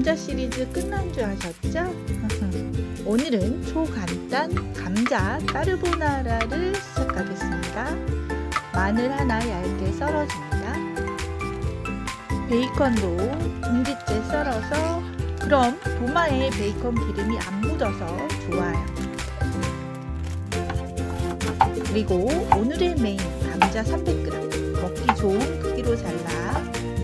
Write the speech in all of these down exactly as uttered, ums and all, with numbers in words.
감자 시리즈 끝난 줄 아셨죠? 오늘은 초간단 감자 까르보나라를 시작하겠습니다. 마늘 하나 얇게 썰어줍니다. 베이컨도 둥지째 썰어서, 그럼 도마에 베이컨 기름이 안 묻어서 좋아요. 그리고 오늘의 메인 감자 삼백 그램 먹기 좋은 크기로 잘라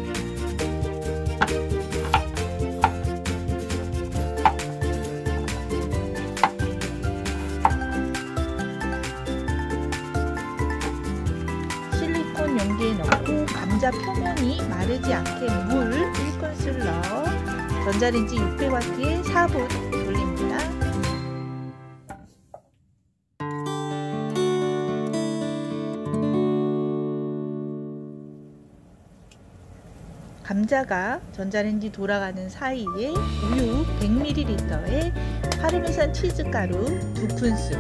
실리콘 용기에 넣고 감자 표면이 마르지 않게 물 일 큰술 넣어 전자레인지 육백 와트에 사 분 돌립니다. 감자가 전자레인지 돌아가는 사이에 우유 백 밀리리터에 파르메산 치즈가루 두 큰술,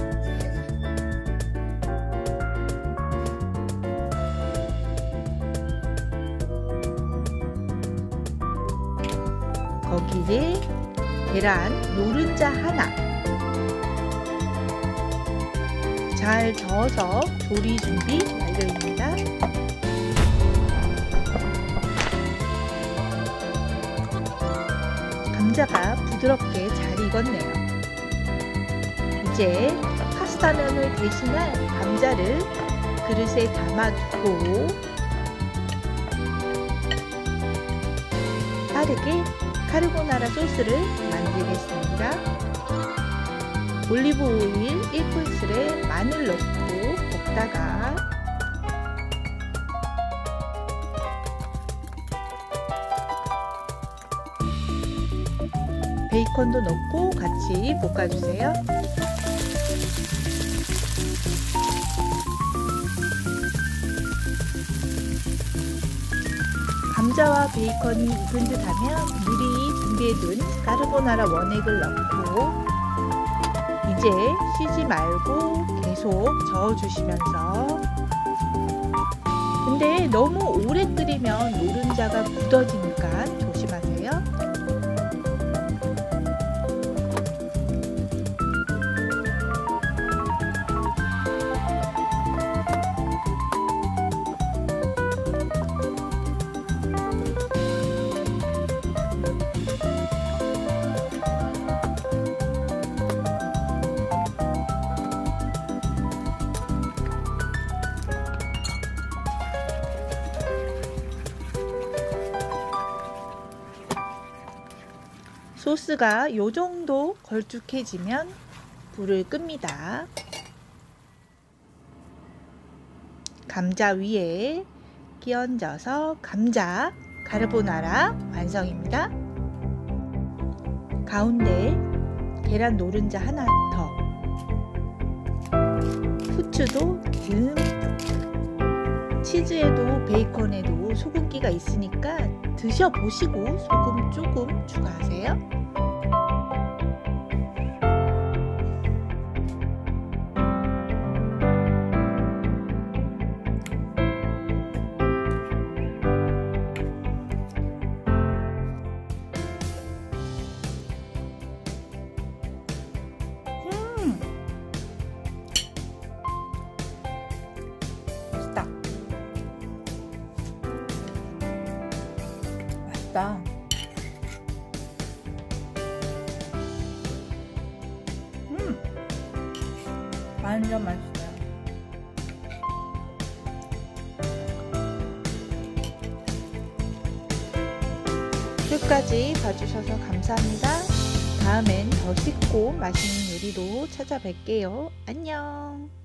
거기에 계란 노른자 하나, 잘 저어서 조리 준비 완료입니다. 감자가 부드럽게 잘 익었네요. 이제 파스타면을 대신할 감자를 그릇에 담아두고 빠르게 카르보나라 소스를 만들겠습니다. 올리브 오일 일 큰술에 마늘 넣고 볶다가 베이컨도 넣고 같이 볶아주세요. 감자와 베이컨이 익은 듯 하면 미리 준비해둔 까르보나라 원액을 넣고 이제 쉬지 말고 계속 저어주시면서, 근데 너무 오래 끓이면 노른자가 굳어지니까 조심하세요. 소스가 요정도 걸쭉해지면 불을 끕니다. 감자 위에 끼얹어서 감자 까르보나라 완성입니다. 가운데 계란 노른자 하나 더, 후추도 듬뿍, 치즈에도 베이컨에도 소금기가 있으니까 드셔보시고 소금 조금 추가하세요. 음, 맛있다. 맛있다. 음, 완전 맛있어요. 끝까지 봐주셔서 감사합니다. 다음엔 더 쉽고 맛있는 요리로 찾아뵐게요. 안녕.